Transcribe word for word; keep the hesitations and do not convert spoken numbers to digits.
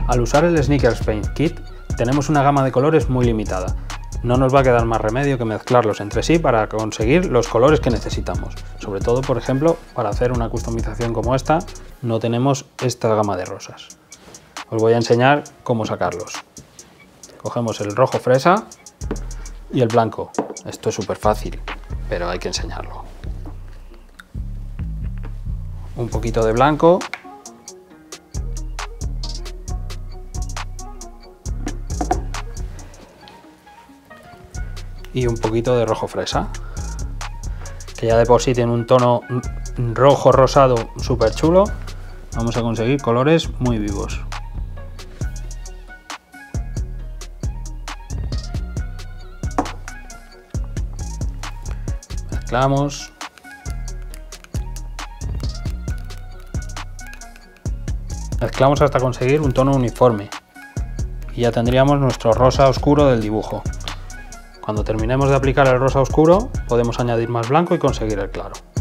Al usar el Sneakers Paint Kit tenemos una gama de colores muy limitada. No nos va a quedar más remedio que mezclarlos entre sí para conseguir los colores que necesitamos. Sobre todo, por ejemplo, para hacer una customización como esta, no tenemos esta gama de rosas. Os voy a enseñar cómo sacarlos. Cogemos el rojo fresa y el blanco. Esto es súper fácil, pero hay que enseñarlo. Un poquito de blanco. Y un poquito de rojo fresa, que ya de por sí tiene un tono rojo rosado súper chulo. Vamos a conseguir colores muy vivos. Mezclamos. Mezclamos hasta conseguir un tono uniforme y ya tendríamos nuestro rosa oscuro del dibujo. Cuando terminemos de aplicar el rosa oscuro, podemos añadir más blanco y conseguir el claro.